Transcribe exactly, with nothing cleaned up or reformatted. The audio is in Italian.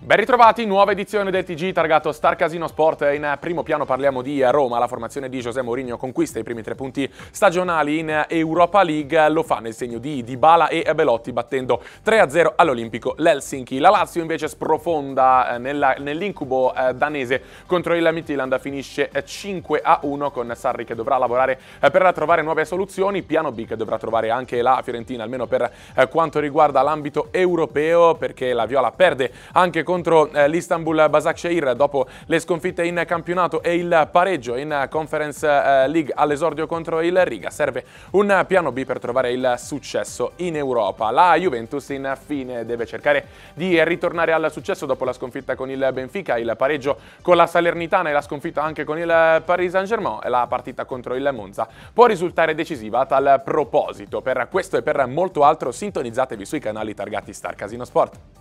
Ben ritrovati, nuova edizione del T G targato Star Casino Sport. In primo piano parliamo di Roma, la formazione di José Mourinho conquista i primi tre punti stagionali in Europa League, lo fa nel segno di Dybala e Belotti battendo tre a zero all'Olimpico l'Helsinki. La Lazio invece sprofonda nell'incubo danese contro il Midtjylland, finisce cinque a uno con Sarri che dovrà lavorare per trovare nuove soluzioni, piano B che dovrà trovare anche la Fiorentina almeno per quanto riguarda l'ambito europeo, perché la Viola perde anche contro eh, l'Istanbul Başakşehir dopo le sconfitte in campionato e il pareggio in Conference eh, League all'esordio contro il Riga. Serve un piano B per trovare il successo in Europa. La Juventus infine deve cercare di ritornare al successo dopo la sconfitta con il Benfica, il pareggio con la Salernitana e la sconfitta anche con il Paris Saint-Germain. La partita contro il Monza può risultare decisiva a tal proposito. Per questo e per molto altro sintonizzatevi sui canali targati Star Casino Sport.